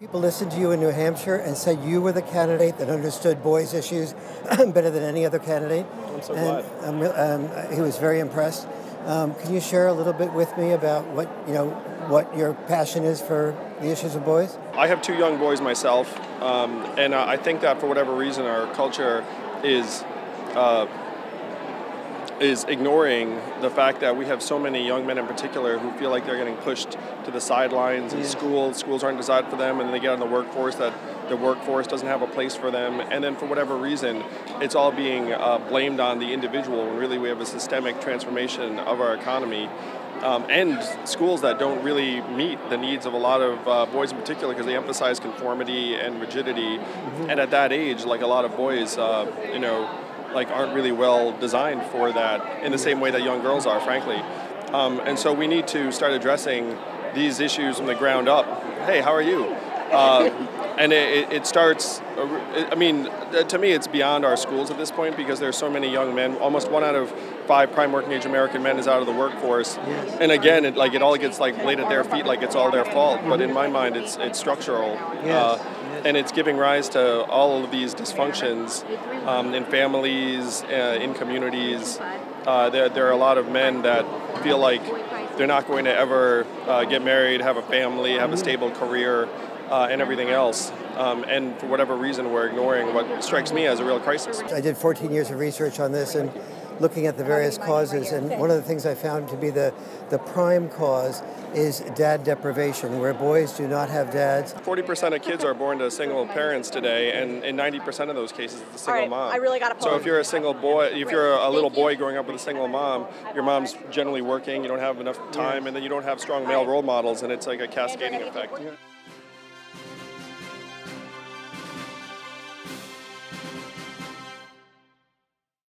People listened to you in New Hampshire and said you were the candidate that understood boys' issues better than any other candidate. I'm so glad. He was very impressed. Can you share a little bit with me about what your passion is for the issues of boys? I have two young boys myself, and I think that for whatever reason our culture is ignoring the fact that we have so many young men in particular who feel like they're getting pushed to the sidelines in school. Schools aren't designed for them, and then they get on the workforce that the workforce doesn't have a place for them. And then for whatever reason, it's all being blamed on the individual when really we have a systemic transformation of our economy. And schools that don't really meet the needs of a lot of boys in particular because they emphasize conformity and rigidity. Mm-hmm. And at that age, like a lot of boys, aren't really well designed for that in the same way that young girls are, frankly. And so we need to start addressing these issues from the ground up. Hey, how are you? And it starts, to me, it's beyond our schools at this point because there's so many young men. Almost 1 out of 5 prime working age American men is out of the workforce. Yes. And again, it all gets laid at their feet like it's all their fault. But in my mind, it's structural. Yes. And it's giving rise to all of these dysfunctions in families, in communities. There are a lot of men that feel like they're not going to ever get married, have a family, have a stable career, and everything else. And for whatever reason, we're ignoring what strikes me as a real crisis. I did 14 years of research on this and looking at the various causes, and one of the things I found to be the prime cause is dad deprivation, where boys do not have dads. 40% of kids are born to single parents today, and in 90% of those cases, it's a single mom. I really got to So if you're a single boy, if you're a little boy growing up with a single mom, your mom's generally working, you don't have enough time, and then you don't have strong male role models, and it's like a cascading effect.